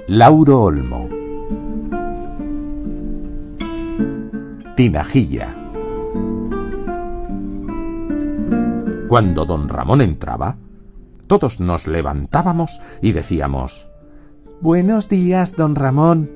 Lauro Olmo. Tinajilla. Cuando don Ramón entraba, todos nos levantábamos y decíamos: «Buenos días, don Ramón».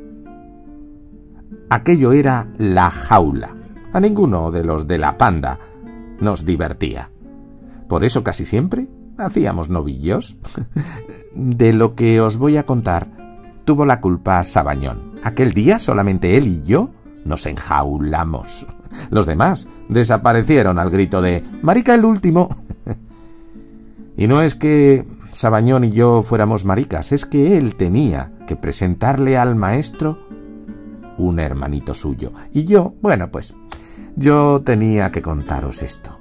Aquello era la jaula. A ninguno de los de la panda nos divertía. Por eso casi siempre hacíamos novillos. De lo que os voy a contar, tuvo la culpa Sabañón. Aquel día solamente él y yo nos enjaulamos. Los demás desaparecieron al grito de «¡Marica el último!». Y no es que Sabañón y yo fuéramos maricas, es que él tenía que presentarle al maestro un hermanito suyo. Y yo, bueno, pues yo tenía que contaros esto.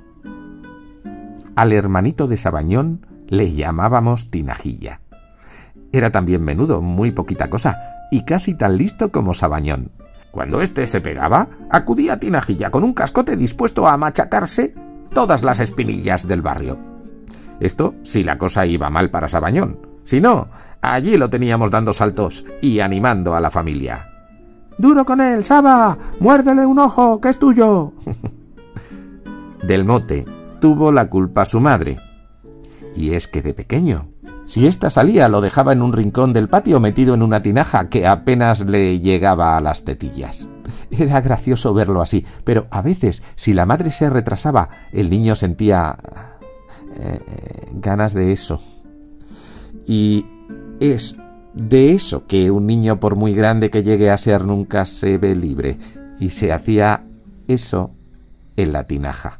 Al hermanito de Sabañón le llamábamos Tinajilla. Era también menudo, muy poquita cosa, y casi tan listo como Sabañón. Cuando éste se pegaba, acudía Tinajilla con un cascote dispuesto a machacarse todas las espinillas del barrio. Esto si la cosa iba mal para Sabañón. Si no, allí lo teníamos dando saltos y animando a la familia. «¡Duro con él, Saba! ¡Muérdele un ojo, que es tuyo!». Del mote tuvo la culpa su madre. Y es que de pequeño, si ésta salía, lo dejaba en un rincón del patio metido en una tinaja que apenas le llegaba a las tetillas. Era gracioso verlo así, pero a veces, si la madre se retrasaba, el niño sentía ganas de eso. Y es de eso que un niño, por muy grande que llegue a ser, nunca se ve libre. Y se hacía eso en la tinaja.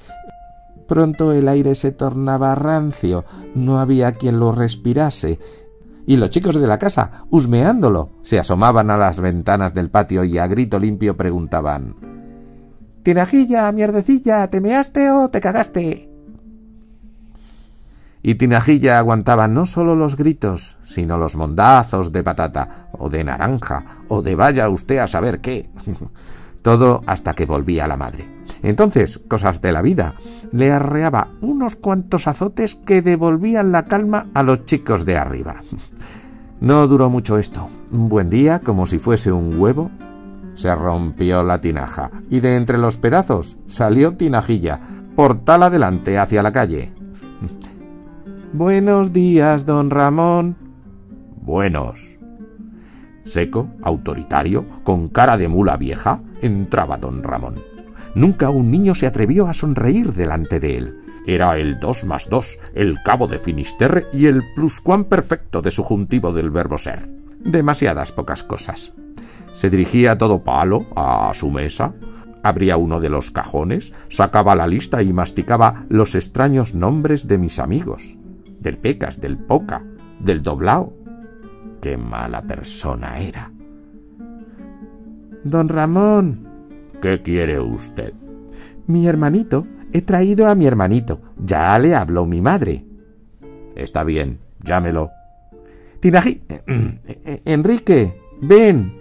Pronto el aire se tornaba rancio, no había quien lo respirase, y los chicos de la casa, husmeándolo, se asomaban a las ventanas del patio y a grito limpio preguntaban: «Tinajilla, mierdecilla, ¿te measte o te cagaste?». Y Tinajilla aguantaba no solo los gritos, sino los mondazos de patata, o de naranja, o de vaya usted a saber qué. Todo hasta que volvía la madre. Entonces, cosas de la vida, le arreaba unos cuantos azotes que devolvían la calma a los chicos de arriba. No duró mucho esto. Un buen día, como si fuese un huevo, se rompió la tinaja, y de entre los pedazos salió Tinajilla, portal adelante hacia la calle. «Buenos días, don Ramón». «Buenos». Seco, autoritario, con cara de mula vieja, entraba don Ramón. Nunca un niño se atrevió a sonreír delante de él. Era el 2 más 2, el cabo de Finisterre y el pluscuamperfecto de subjuntivo del verbo ser. Demasiadas pocas cosas. Se dirigía a todo palo a su mesa, abría uno de los cajones, sacaba la lista y masticaba los extraños nombres de mis amigos. Del Pecas, del Poca, del Doblao. ¡Qué mala persona era! «Don Ramón». «¿Qué quiere usted?» «Mi hermanito. He traído a mi hermanito. Ya le habló mi madre». «Está bien, llámelo». «Enrique, ven».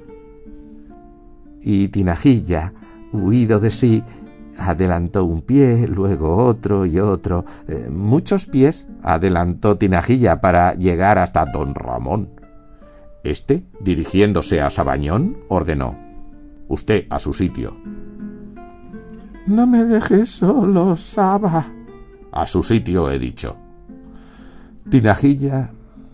Y Tinajilla, huido de sí, adelantó un pie, luego otro y otro. Muchos pies adelantó Tinajilla para llegar hasta don Ramón. Este, dirigiéndose a Sabañón, ordenó: «Usted a su sitio». «No me dejes solo, Saba». «A su sitio, he dicho». Tinajilla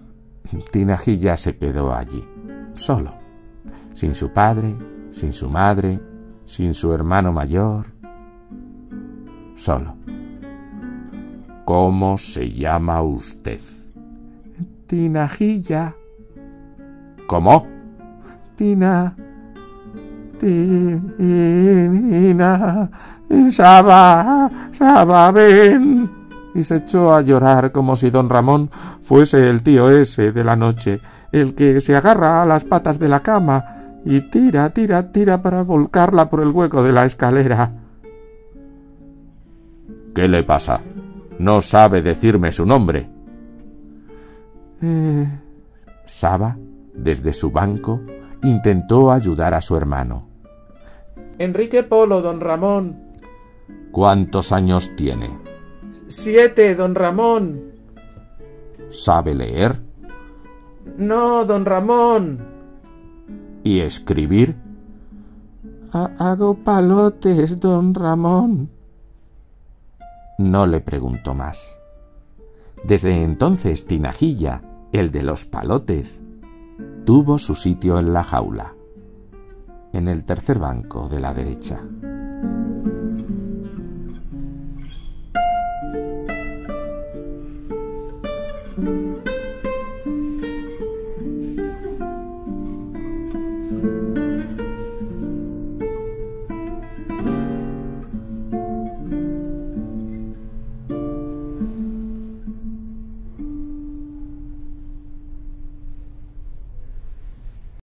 se quedó allí, solo, sin su padre, sin su madre, sin su hermano mayor, solo. «¿Cómo se llama usted?» «Tinajilla». «¿Cómo?» «Tina, Saba, ven». Y se echó a llorar como si don Ramón fuese el tío ese de la noche, el que se agarra a las patas de la cama y tira para volcarla por el hueco de la escalera. «¿Qué le pasa? ¿No sabe decirme su nombre?» Saba, desde su banco, intentó ayudar a su hermano. «Enrique Polo, don Ramón». «¿Cuántos años tiene?» «7, don Ramón». ¿Sabe leer?» No, don Ramón. ¿Y escribir? Hago palotes, don Ramón. No le preguntó más. Desde entonces Tinajilla, el de los palotes, tuvo su sitio en la jaula, en el tercer banco de la derecha.